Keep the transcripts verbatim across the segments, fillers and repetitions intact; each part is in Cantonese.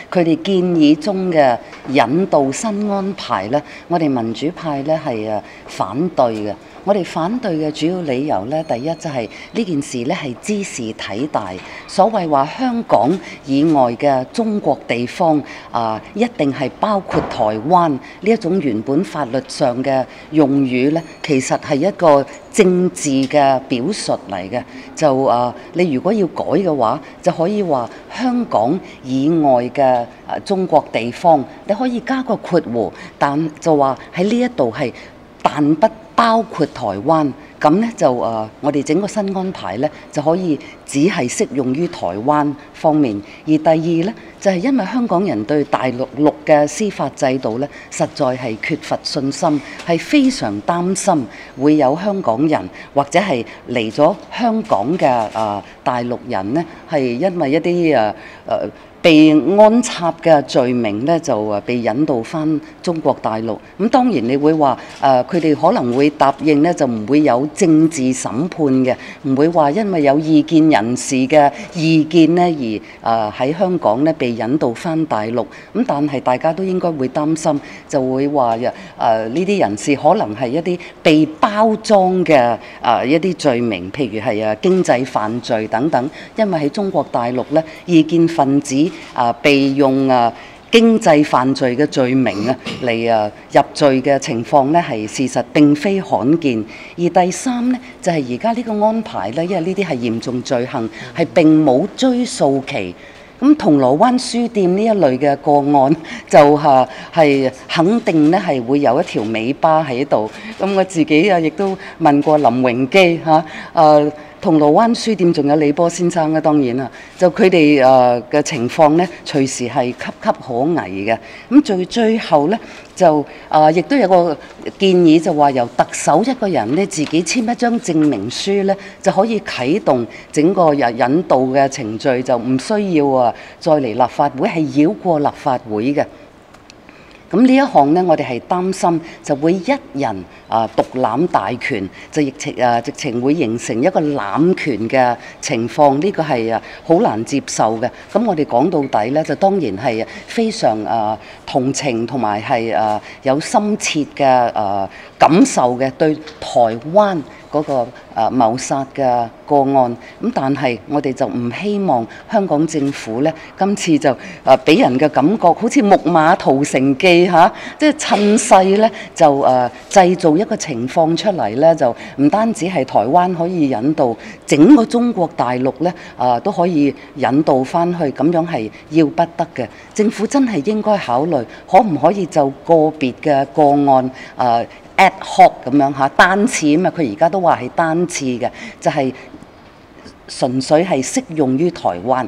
佢哋建議中嘅引渡新安排咧，我哋民主派咧係誒反對嘅。我哋反對嘅主要理由咧，第一就係呢件事咧係茲事體大。所謂話香港以外嘅中國地方啊、呃，一定係包括台灣呢一種原本法律上嘅用語咧，其實係一個政治嘅表述嚟嘅。就啊、呃，你如果要改嘅話，就可以話香港以外嘅誒、呃、中國地方，你可以加個括弧，但就話喺呢一度係但不包括台灣，咁呢就誒、呃，我哋整個新安排呢就可以只係適用於台灣方面。而第二呢，就係、是、因為香港人對大陸陸嘅司法制度呢，實在係缺乏信心，係非常擔心會有香港人或者係嚟咗香港嘅誒、呃、大陸人呢，係因為一啲誒誒。呃呃被安插嘅罪名咧，就誒被引渡翻中國大陸。咁當然你會話誒，佢哋可能會答應咧，就唔會有政治審判嘅，唔會話因為有異見人士嘅意見咧而誒喺香港咧被引渡翻大陸。咁但係大家都應該會擔心，就會話誒呢啲人士可能係一啲被包裝嘅誒一啲罪名，譬如係誒經濟犯罪等等。因為喺中國大陸咧，異見分子啊，被用啊經濟犯罪嘅罪名啊嚟啊入罪嘅情況咧，係事實並非罕見。而第三咧，就係而家呢個安排咧，因為呢啲係嚴重罪行，係並冇追訴期。咁銅鑼灣書店呢一類嘅個案就嚇係肯定咧係會有一條尾巴喺度。咁我自己啊亦都問過林榮基嚇誒。銅鑼灣書店仲有李波先生啊，當然啦，就佢哋誒嘅情況咧，隨時係岌岌可危嘅。咁最最後咧，就啊，亦、呃、都有個建議，就話由特首一個人咧自己簽一張證明書咧，就可以啟動整個引引渡嘅程序，就唔需要啊再嚟立法會，係繞過立法會嘅。咁呢一項呢，我哋係擔心就會一人啊獨攬大權，就直情啊直情會形成一個攬權嘅情況，呢個係啊好難接受嘅。咁我哋講到底呢，就當然係非常啊同情同埋係啊有深切嘅啊感受嘅對台灣嗰個誒謀殺嘅個案。咁但係我哋就唔希望香港政府咧，今次就誒俾人嘅感覺好似木馬屠城記嚇，即係趁勢咧就誒製造一個情況出嚟咧，就唔單止係台灣可以引渡，整個中國大陸咧啊都可以引渡翻去，咁樣係要不得嘅。政府真係應該考慮，可唔可以就個別嘅個案誒ad hoc 咁樣嚇單次啊嘛，佢而家都話係單次嘅，就係、是、純粹係適用於台灣，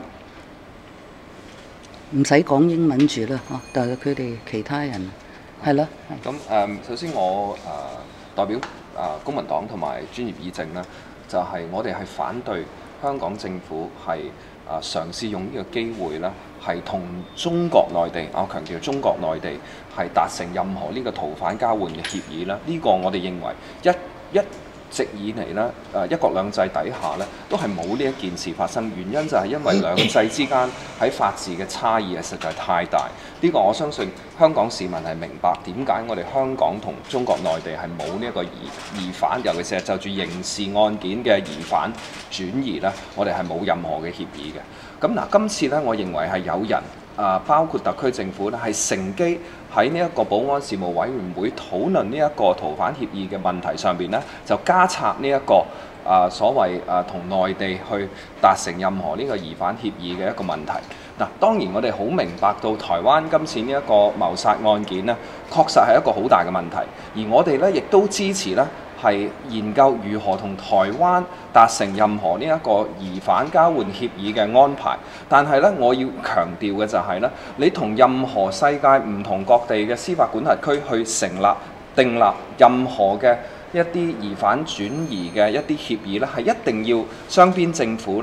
唔使講英文住啦嚇，但係佢哋其他人係咯。 咁誒、嗯，首先我誒、呃、代表誒、呃、公民黨同埋專業議政啦，就係、是、我哋係反對香港政府係誒嘗試用呢個機會啦，係同中國內地，我強調中國內地係達成任何呢個逃犯交換嘅協議啦。呢、這個我哋認為一一直以嚟咧，誒一國兩制底下咧，都係冇呢一件事發生。原因就係因為兩制之間喺法治嘅差異係實在太大。呢、這個我相信香港市民係明白點解我哋香港同中國內地係冇呢一個疑疑犯，尤其是係就住刑事案件嘅疑犯轉移咧，我哋係冇任何嘅協議嘅。咁嗱，今次咧，我認為係有人啊、呃，包括特區政府咧，係乘機喺呢一個保安事務委員會討論呢一個逃犯協議嘅問題上邊咧，就加插呢、這、一個啊、呃、所謂啊同內地去達成任何呢個疑犯協議嘅一個問題。嗱，當然我哋好明白到台灣今次呢一個謀殺案件咧，確實係一個好大嘅問題，而我哋咧亦都支持咧。係研究如何同台灣達成任何呢一個疑犯交換協議嘅安排，但係咧，我要強調嘅就係咧，你同任何世界唔同各地嘅司法管轄區去成立、訂立任何嘅一啲疑犯轉移嘅一啲協議咧，係一定要雙邊政府咧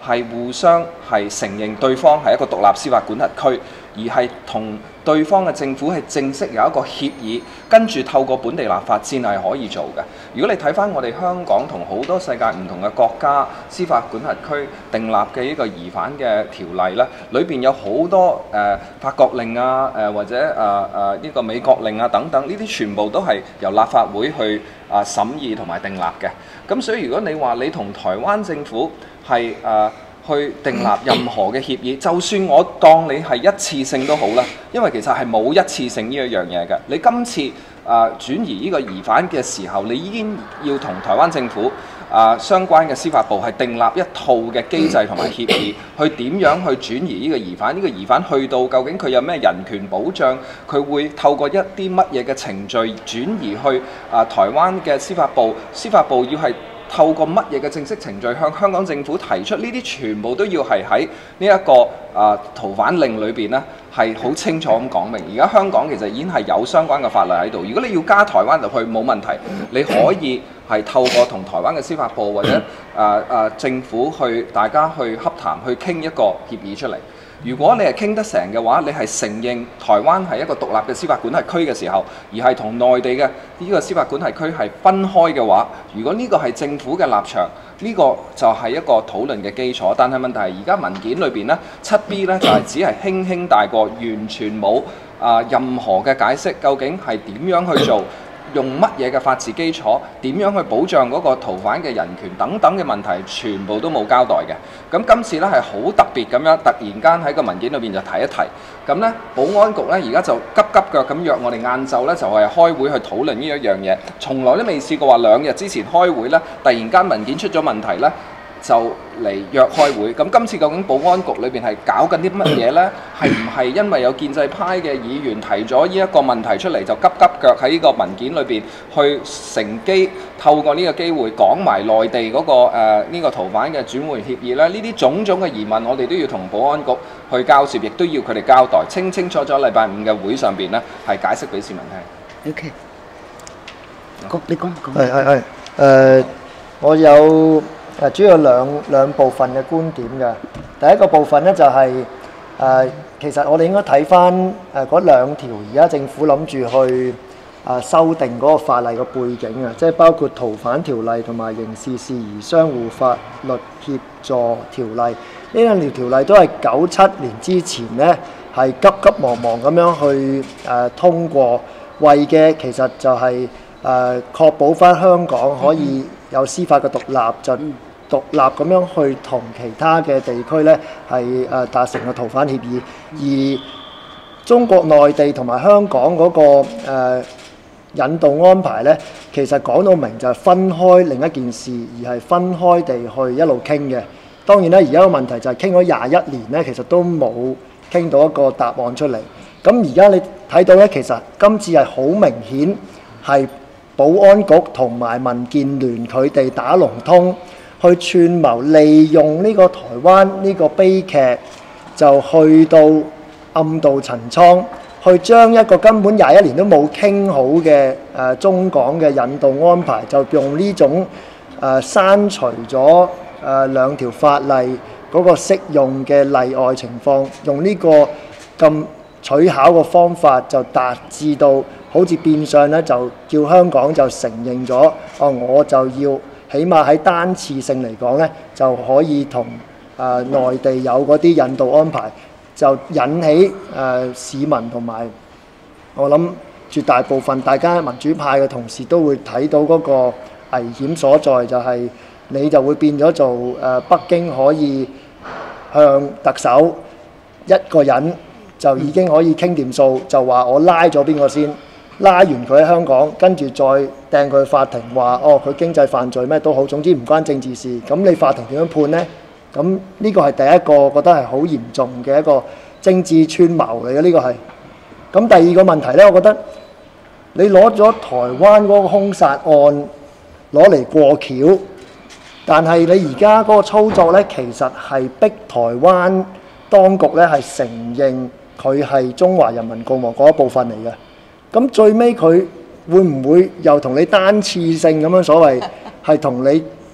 係互相係承認對方係一個獨立司法管轄區，而係同對方嘅政府係正式有一個協議，跟住透過本地立法先係可以做嘅。如果你睇翻我哋香港同好多世界唔同嘅國家司法管轄區訂立嘅呢個疑犯嘅條例咧，裏邊有好多誒、呃、法國令啊，誒、呃、或者誒誒呢個美國令啊等等，呢啲全部都係由立法會去啊、呃、審議同埋訂立嘅。咁所以如果你話你同台灣政府係誒、呃去訂立任何嘅協議，就算我當你係一次性都好啦，因為其實係冇一次性呢一樣嘢嘅。你今次啊、呃、轉移呢個疑犯嘅時候，你已經要同台灣政府啊、呃、相關嘅司法部係訂立一套嘅機制同埋協議，去點樣去轉移呢個疑犯？呢、這個疑犯去到究竟佢有咩人權保障？佢會透過一啲乜嘢嘅程序轉移去啊、呃、台灣嘅司法部？司法部要係透過乜嘢嘅正式程序向香港政府提出？呢啲全部都要係喺呢一個啊、呃、逃犯令裏邊呢係好清楚咁講明。而家香港其實已經係有相關嘅法例喺度。如果你要加台灣入去冇問題，你可以係透過同台灣嘅司法部或者啊啊、呃呃、政府去大家去洽談去傾一個協議出嚟。如果你係傾得成嘅話，你係承認台灣係一個獨立嘅司法管轄區嘅時候，而係同內地嘅呢個司法管轄區係分開嘅話，如果呢個係政府嘅立場，呢、這個就係一個討論嘅基礎。但係問題係而家文件裏邊呢，七 B 呢就係、是、只係輕輕帶過，完全冇啊、呃、任何嘅解釋，究竟係點樣去做？用乜嘢嘅法治基礎？點樣去保障嗰個逃犯嘅人權等等嘅問題，全部都冇交代嘅。咁今次咧係好特別咁樣，突然間喺個文件裏邊就提一提。咁咧，保安局咧而家就急急腳咁約我哋晏晝咧就係開會去討論呢一樣嘢。從來都未試過話兩日之前開會咧，突然間文件出咗問題咧，就嚟約開會。咁今次究竟保安局裏邊係搞緊啲乜嘢呢？係唔係因為有建制派嘅議員提咗呢一個問題出嚟，就急急腳喺呢個文件裏邊去乘機透過呢個機會講埋內地嗰、那個誒呢、呃這個逃犯嘅轉換協議呢？呢啲種種嘅疑問，我哋都要同保安局去交涉，亦都要佢哋交代清清楚楚。禮拜五嘅會上邊呢，係解釋俾市民聽。 OK，講你講講。 係係係誒，我有。誒主要有兩兩部分嘅觀點嘅。第一個部分咧就係、是、誒、呃，其實我哋應該睇翻誒嗰兩條而家政府諗住去誒、呃、修訂嗰個法例嘅背景啊，即係包括逃犯條例同埋刑事事宜相互法律協助條例。呢兩條條例都係九七年之前咧係急急忙忙咁樣去誒、呃、通過，為嘅其實就係、是、誒、呃、確保翻香港可以有司法嘅獨立，就獨立咁樣去同其他嘅地區咧係誒達成個逃犯協議，而中國內地同埋香港嗰、那個誒、呃、引渡安排咧，其實講到明就係分開另一件事，而係分開地去一路傾嘅。當然咧，而家個問題就係傾咗廿一年咧，其實都冇傾到一個答案出嚟。咁而家你睇到咧，其實今次係好明顯係保安局同埋民建聯佢哋打龍通。去串謀利用呢個台灣呢個悲劇，就去到暗度陳倉，去將一個根本廿一年都冇傾好嘅誒、呃、中港嘅引渡安排，就用呢種誒、呃、刪除咗誒、呃、兩條法例嗰個適用嘅例外情況，用呢個咁取巧嘅方法，就達至到好似變相咧，就叫香港就承認咗，哦，我就要。起碼喺單次性嚟講咧，就可以同誒、呃、內地有嗰啲引渡安排，就引起誒、呃、市民同埋我諗絕大部分大家民主派嘅同事都會睇到嗰個危險所在，就係、是、你就會變咗做誒、呃、北京可以向特首一個人就已經可以傾掂數，就話我拉咗邊個先。拉完佢喺香港，跟住再掟佢去法庭，話哦佢經濟犯罪咩都好，總之唔關政治事。咁你法庭點樣判呢？咁呢個係第一個覺得係好嚴重嘅一個政治串謀嚟嘅，呢個係。咁第二個問題呢，我覺得你攞咗台灣嗰個兇殺案攞嚟過橋，但係你而家嗰個操作呢，其實係逼台灣當局呢係承認佢係中華人民共和國一部分嚟嘅。咁最尾佢會唔會又同你單次性咁樣所謂係同你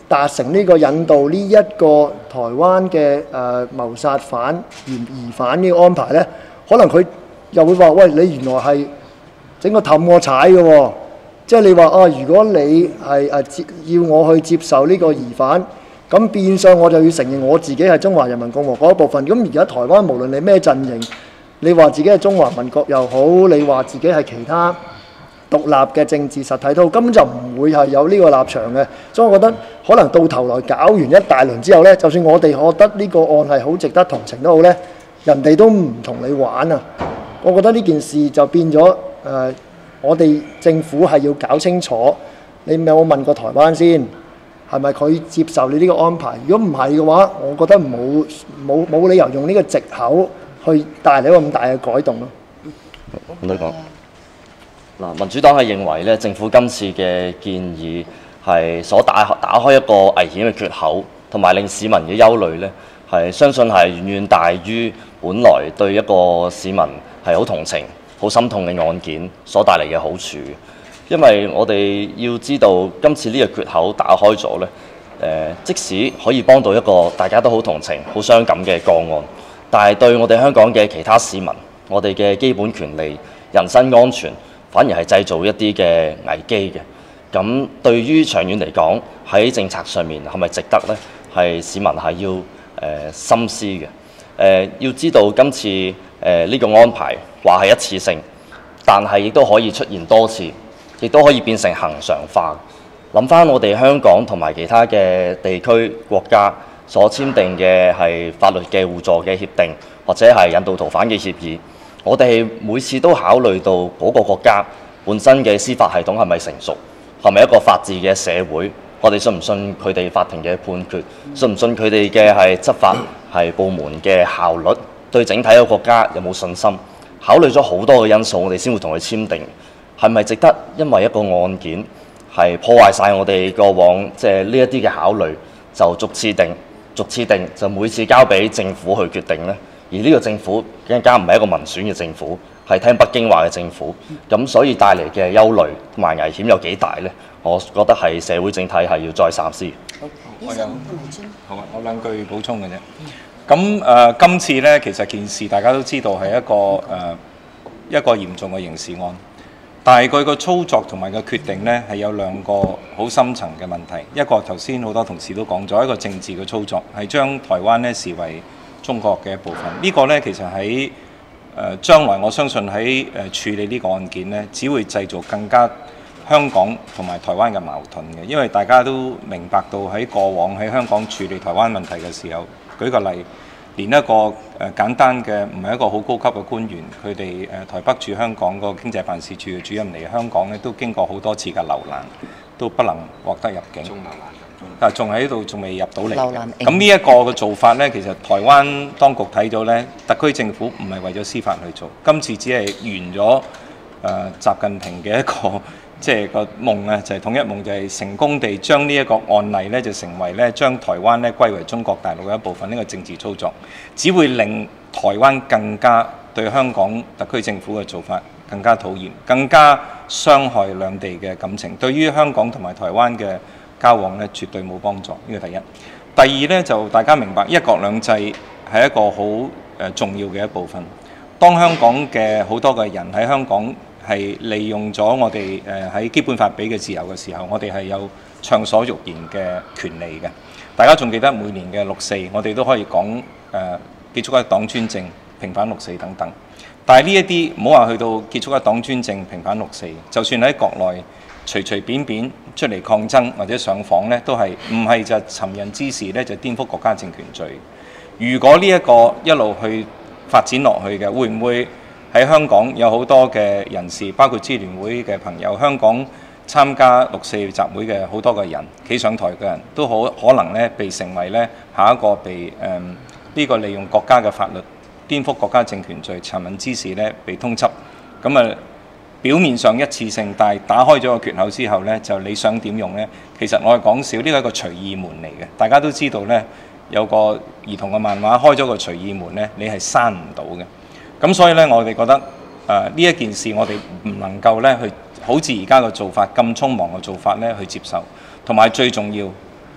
達成呢個引渡呢一個台灣嘅誒謀殺犯嫌疑犯呢個安排呢，可能佢又會話：喂，你原來係整個氹我踩嘅喎，即係你話啊，如果你係誒接要我去接受呢個疑犯，咁變相我就要承認我自己係中華人民共和國一部分。咁而家台灣無論你咩陣營，你話自己係中華民國又好，你話自己係其他獨立嘅政治實體都好，根本就唔會係有呢個立場嘅。所以我覺得可能到頭來搞完一大輪之後呢，就算我哋覺得呢個案係好值得同情都好呢，人哋都唔同你玩啊！我覺得呢件事就變咗誒、呃，我哋政府係要搞清楚，你有冇問過台灣先？係咪佢接受你呢個安排？如果唔係嘅話，我覺得冇冇冇理由用呢個藉口去帶嚟一個咁大嘅改動咯。 咁多講嗱，民主黨係認為咧，政府今次嘅建議係所打打開一個危險嘅缺口，同埋令市民嘅憂慮咧，係相信係遠遠大於本來對一個市民係好同情、好心痛嘅案件所帶嚟嘅好處。因為我哋要知道，今次呢個缺口打開咗咧，誒，即使可以幫到一個大家都好同情、好傷感嘅個案，但係對我哋香港嘅其他市民，我哋嘅基本權利、人身安全，反而係製造一啲嘅危機嘅。咁對於長遠嚟講，喺政策上面係咪值得呢？係市民係要誒、呃、深思嘅。誒、呃、要知道今次誒呢、呃這個安排話係一次性，但係亦都可以出現多次。亦都可以變成恆常化。諗翻我哋香港同埋其他嘅地區國家所簽訂嘅係法律嘅互助嘅協定，或者係引渡逃犯嘅協議，我哋每次都考慮到嗰個國家本身嘅司法系統係咪成熟，係咪一個法治嘅社會，我哋信唔信佢哋法庭嘅判決，信唔信佢哋嘅係執法係部門嘅效率，對整體嘅國家有冇信心？考慮咗好多嘅因素，我哋先會同佢簽訂。係咪值得因為一個案件係破壞晒我哋過往即係呢一啲嘅考慮，就逐次定、逐次定，就每次交俾政府去決定呢？而呢個政府更加唔係一個民選嘅政府，係聽北京話嘅政府。咁所以帶嚟嘅憂慮同埋危險有幾大呢？我覺得係社會整體係要再三思。 好，我有好啊，我兩句補充嘅啫。咁誒、呃，今次呢，其實件事大家都知道係一個誒、呃、一個嚴重嘅刑事案。但係佢個操作同埋個決定呢，係有兩個好深層嘅問題。一個頭先好多同事都講咗，一個政治嘅操作係將台灣呢視為中國嘅一部分。呢個呢，其實喺誒、呃、將來我相信喺誒、呃、處理呢個案件呢，只會製造更加香港同埋台灣嘅矛盾嘅。因為大家都明白到喺過往喺香港處理台灣問題嘅時候，舉個例。連一個誒、呃、簡單嘅唔係一個好高級嘅官員，佢哋誒台北駐香港個經濟辦事處嘅主任嚟香港咧，都經過好多次嘅留難，都不能獲得入境。但係仲喺度，仲未入到嚟。咁呢一個嘅做法呢，其實台灣當局睇到呢，特區政府唔係為咗司法去做，今次只係完咗誒、呃、習近平嘅一個。即係個夢啊，就係統一夢，就係成功地將呢一個案例咧，就成為咧將台灣咧歸為中國大陸嘅一部分。呢個政治操作只會令台灣更加對香港特區政府嘅做法更加討厭，更加傷害兩地嘅感情。對於香港同埋台灣嘅交往咧，絕對冇幫助。呢個第一。第二咧，就大家明白一國兩制係一個好誒重要嘅一部分。當香港嘅好多嘅人喺香港係利用咗我哋誒喺基本法俾嘅自由嘅時候，我哋係有暢所欲言嘅權利嘅。大家仲記得每年嘅六四，我哋都可以講誒、呃、結束一黨專政、平反六四等等。但係呢一啲唔好話去到結束一黨專政、平反六四，就算喺國內隨隨便便出嚟抗爭或者上訪呢，都係唔係就尋釁滋事呢，就顛覆國家政權罪。如果呢一個一路去發展落去嘅，會唔會？喺香港有好多嘅人士，包括支聯會嘅朋友，香港參加六四集會嘅好多個人，企上台嘅人都好可能咧被成為咧下一個被誒呢、呃這個利用國家嘅法律顛覆國家政權罪、尋釁滋事咧被通緝。咁啊表面上一次性，但係打開咗個缺口之後咧，就你想點用咧？其實我係講笑，呢個係一個隨意門嚟嘅。大家都知道咧，有個兒童嘅漫畫開咗個隨意門咧，你係閂唔到嘅。咁所以咧，我哋覺得誒呢、呃、一件事，我哋唔能夠咧去好似而家嘅做法咁匆忙嘅做法咧去接受，同埋最重要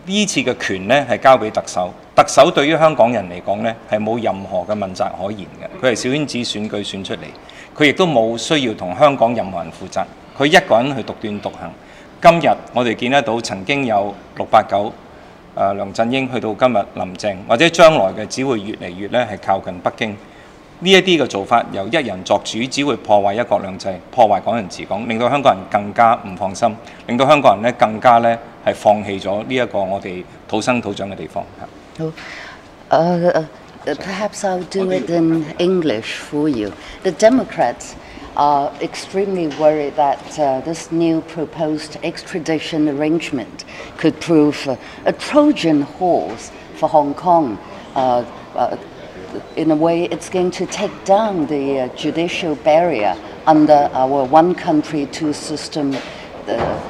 呢次嘅權呢係交俾特首，特首對於香港人嚟講呢係冇任何嘅問責可言嘅，佢係小圈子選舉選出嚟，佢亦都冇需要同香港任何人負責，佢一個人去獨斷獨行。今日我哋見得到曾經有六八九誒梁振英去到今日林鄭，或者將來嘅只會越嚟越咧係靠近北京。呢一啲嘅做法由一人作主，只會破壞一國兩制，破壞港人治港，令到香港人更加唔放心，令到香港人咧更加咧係放棄咗呢一個我哋土生土長嘅地方。 好，誒、perhaps I'll do it in English for you. The Democrats are extremely worried that uh, this new proposed extradition arrangement could prove uh, a Trojan horse for Hong Kong. Uh, uh, in a way, it's going to take down the uh, judicial barrier under our one country, two system uh,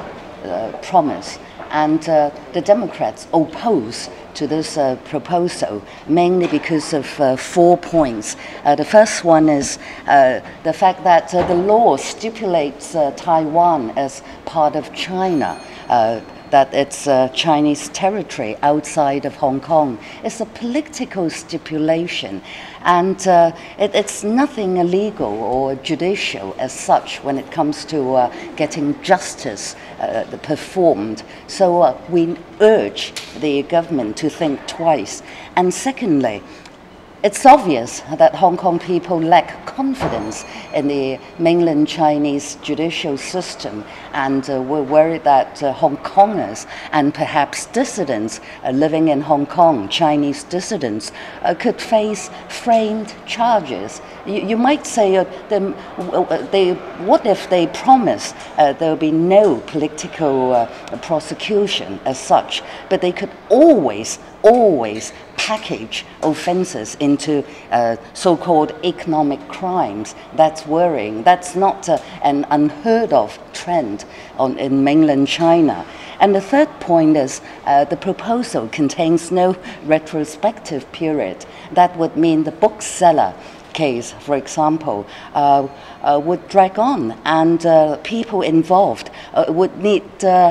uh, promise. And uh, the Democrats oppose to this uh, proposal, mainly because of uh, four points. Uh, the first one is uh, the fact that uh, the law stipulates uh, Taiwan as part of China, uh, that it's uh, Chinese territory outside of Hong Kong. It's a political stipulation, and uh, it, it's nothing illegal or judicial as such when it comes to uh, getting justice uh, performed. So uh, we urge the government to think twice. And secondly, it's obvious that Hong Kong people lack confidence in the mainland Chinese judicial system, and uh, we're worried that uh, Hong Kongers and perhaps dissidents uh, living in Hong Kong, Chinese dissidents, uh, could face framed charges. You, you might say, uh, them, uh, they, what if they promise uh, there will be no political uh, prosecution as such, but they could always, always package offences into uh, so-called economic crimes. That's worrying. That's not uh, an unheard of trend on, in mainland China. And the third point is uh, the proposal contains no retrospective period. That would mean the bookseller case, for example, uh, uh, would drag on, and uh, people involved uh, would need uh,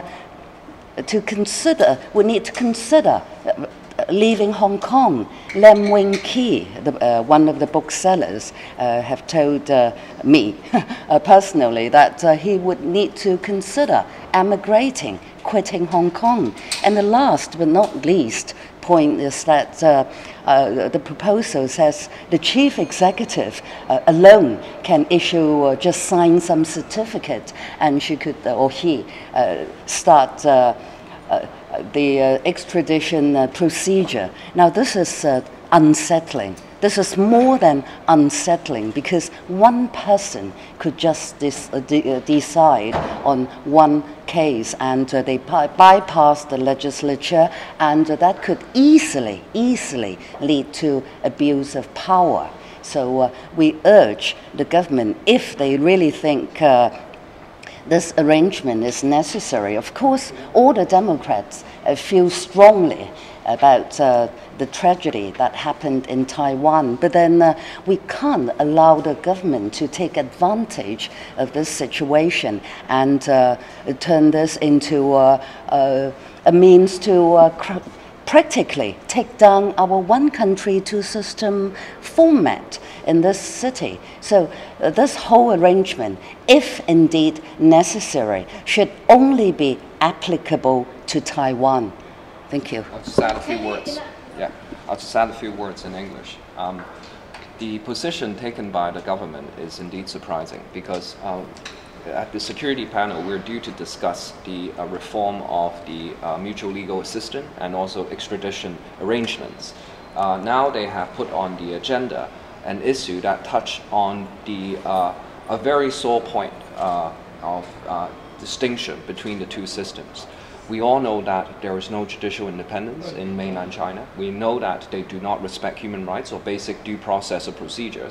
to consider, would need to consider uh, leaving Hong Kong. Lam Wing Kee, the, uh, one of the booksellers, uh, have told uh, me uh, personally that uh, he would need to consider emigrating, quitting Hong Kong. And the last but not least point is that uh, uh, the proposal says the chief executive uh, alone can issue or just sign some certificate, and she could, uh, or he, uh, start uh, uh, the uh, extradition uh, procedure. Now, this is uh, unsettling. This is more than unsettling, because one person could just dis- uh, de- uh, decide on one case, and uh, they by- bypass the legislature, and uh, that could easily, easily lead to abuse of power. So uh, we urge the government, if they really think uh, this arrangement is necessary. Of course, all the Democrats uh, feel strongly about uh, the tragedy that happened in Taiwan, but then uh, we can't allow the government to take advantage of this situation and uh, turn this into uh, uh, a means to uh, cr- practically take down our one country, two system format in this city. So uh, this whole arrangement, if indeed necessary, should only be applicable to Taiwan. Thank you. I'll just add a few words. Yeah, I'll just add a few words in English. Um, the position taken by the government is indeed surprising, because um, at the security panel, we're due to discuss the uh, reform of the uh, mutual legal assistance and also extradition arrangements. Uh, now they have put on the agenda an issue that touch on the uh, a very sore point uh, of uh, distinction between the two systems. We all know that there is no judicial independence in mainland China. We know that they do not respect human rights or basic due process of procedures.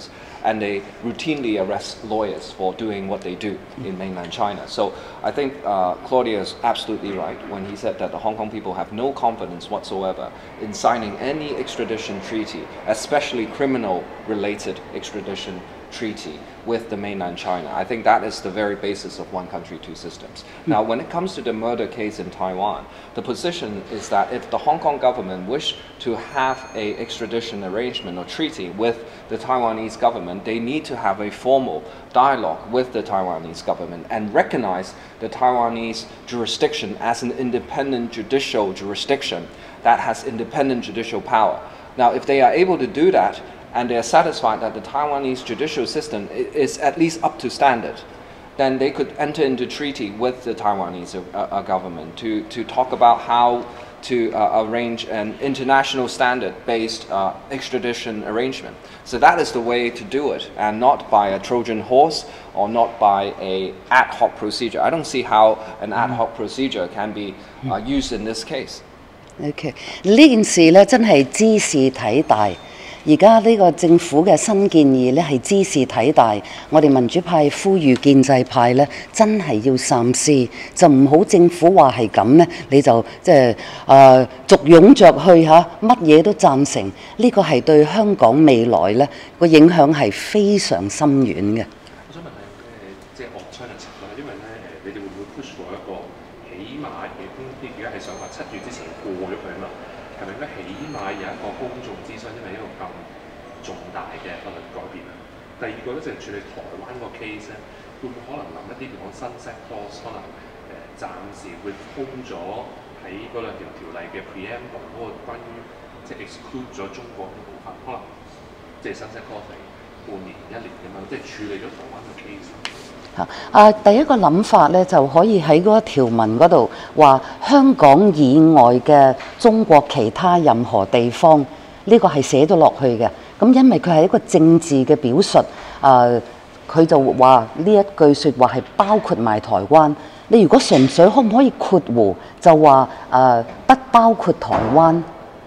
and they routinely arrest lawyers for doing what they do in mainland China. So I think uh, Claudia is absolutely right when he said that the Hong Kong people have no confidence whatsoever in signing any extradition treaty, especially criminal-related extradition treaty with the mainland China. I think that is the very basis of one country, two systems. Now, when it comes to the murder case in Taiwan, the position is that if the Hong Kong government wish to have a extradition arrangement or treaty with the Taiwanese government, they need to have a formal dialogue with the Taiwanese government and recognize the Taiwanese jurisdiction as an independent judicial jurisdiction that has independent judicial power. Now, if they are able to do that, and they are satisfied that the Taiwanese judicial system is at least up to standard, then they could enter into treaty with the Taiwanese uh, uh, government to, to talk about how to uh, arrange an international standard-based uh, extradition arrangement. So that is the way to do it, and not by a Trojan horse or not by a ad hoc procedure. I don't see how an ad hoc procedure can be uh, used in this case. OK， 呢件事咧真係茲事體大。而家呢個政府嘅新建議咧係茲事體大，我哋民主派呼籲建制派咧真係要三思，就唔好政府話係咁咧，你就即係誒簇擁着去嚇，乜嘢都贊成，呢個係對香港未來咧個影響係非常深遠嘅。 我想問誒，即係 alternative 啦，因為咧誒，你哋會唔會 push for 一個起碼嘅公啲，而家係想話七月之前過咗佢啊嘛？係咪應該起碼有一個公眾諮詢，因為一個咁重大嘅法律改變啊？第二個咧就係處理台灣個 case 咧，會唔會可能諗一啲叫講 sunset clause， 可能誒暫時會封咗喺嗰兩條條例嘅 preamble 嗰個關於即係 exclude 咗中國嘅部分，可能即係 sunset clause 係半年一年咁樣，即係處理咗台灣個 case。 啊，第一個諗法咧就可以喺嗰個條文嗰度話香港以外嘅中國其他任何地方，呢、這個係寫咗落去嘅。咁因為佢係一個政治嘅表述，啊，佢就話呢一句説話係包括埋台灣。你如果純粹可唔可以括弧就話誒不包括台灣？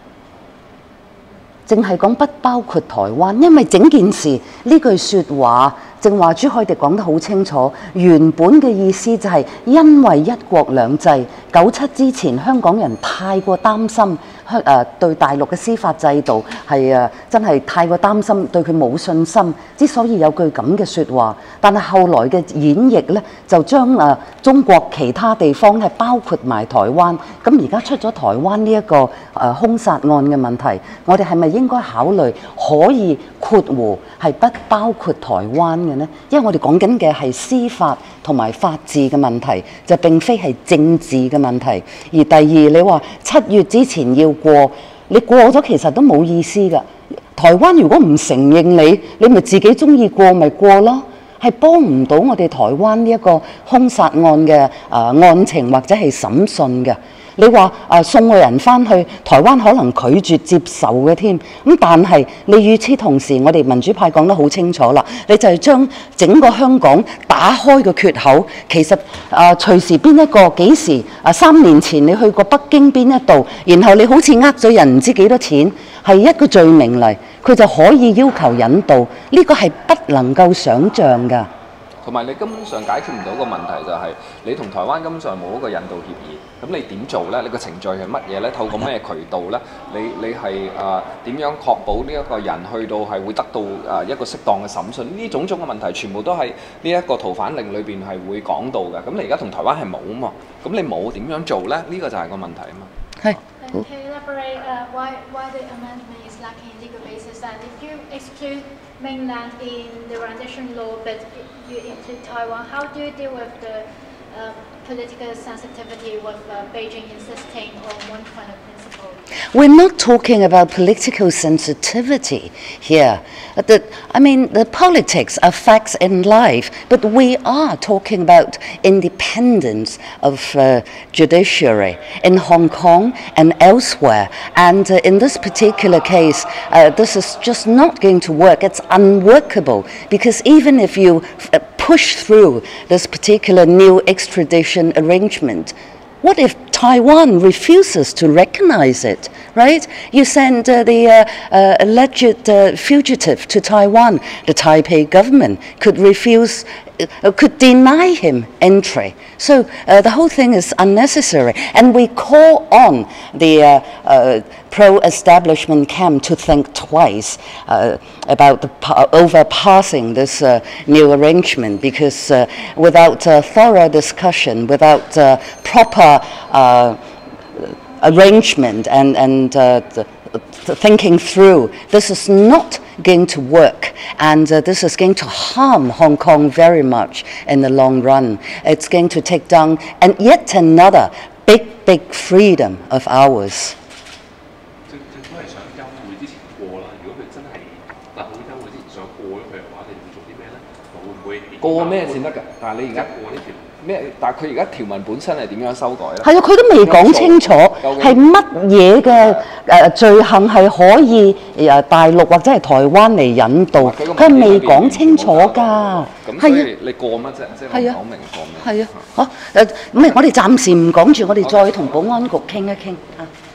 淨係講不包括台灣，因為整件事呢句説話，正話朱凱廸講得好清楚，原本嘅意思就係因為一國兩制，九七之前香港人太過擔心香誒對大陸嘅司法制度係誒真係太過擔心，對佢冇信心，之所以有句咁嘅説話。但係後來嘅演繹咧，就將誒、呃、中國其他地方係包括埋台灣。咁而家出咗台灣呢、這、一個誒、呃、兇殺案嘅問題，我哋係咪應該考慮可以括弧係不包括台灣嘅呢？因為我哋講緊嘅係司法同埋法治嘅問題，就並非係政治嘅問題。而第二，你話七月之前要過，你過咗其實都冇意思㗎。台灣如果唔承認你，你咪自己中意過咪過咯。係幫唔到我哋台灣呢一個兇殺案嘅誒、呃、案情或者係審訊嘅。你話誒、呃、送個人翻去台灣可能拒絕接受嘅添，咁但係你與此同時，我哋民主派講得好清楚啦，你就係將整個香港打開個缺口。其實誒、呃、隨時邊一個幾時誒、呃、三年前你去過北京邊一度，然後你好似呃咗人唔知幾多錢，係一個罪名嚟，佢就可以要求引渡，呢、這個係不能夠想像㗎。 同埋你根本上解決唔到個問題就係你同台灣根本上冇一個引渡協議，咁你點做呢？你個程序係乜嘢呢？透過咩渠道呢？你你係誒點樣確保呢一個人去到係會得到誒、呃、一個適當嘅審訊？呢種種嘅問題全部都係呢一個逃犯令裏邊係會講到嘅。咁你而家同台灣係冇啊嘛？咁你冇點樣做呢？呢、這個就係個問題啊嘛。係。 Can you elaborate uh, why why the amendment is lacking legal basis? And if you exclude mainland in the rendition law, but you include Taiwan, how do you deal with the uh, political sensitivity with uh, Beijing insisting on one kind of principle? We're not talking about political sensitivity here. The, I mean, the politics are facts in life, but we are talking about independence of uh, judiciary in Hong Kong and elsewhere. And uh, in this particular case, uh, this is just not going to work. It's unworkable because even if you uh, push through this particular new extradition arrangement, what if Taiwan refuses to recognize it, right? You send uh, the uh, uh, alleged uh, fugitive to Taiwan. The Taipei government could refuse, uh, could deny him entry. So uh, the whole thing is unnecessary. And we call on the uh, uh, pro-establishment camp to think twice uh, about the pa- overpassing this uh, new arrangement, because uh, without uh, thorough discussion, without uh, proper uh, arrangement and, and uh, the, the thinking through, this is not going to work, and uh, this is going to harm Hong Kong very much in the long run. It's going to take down and yet another big, big freedom of ours. 政政府係想休會之前過啦。如果佢真係立法會休會之前想過咗佢嘅話，你哋會做啲咩咧？會唔會過咩先得㗎？但係你而家過呢條？ 咩？但係佢而家條文本身係點樣修改咧？ 係啊，佢都未講清楚係乜嘢嘅誒罪行係可以誒大陸或者係台灣嚟引導，佢係未講清楚㗎。 咁所以你過乜啫？即係我講明過咩？ 係啊，好誒，咁咪我哋暫時唔講住，我哋再同保安局傾一傾啊。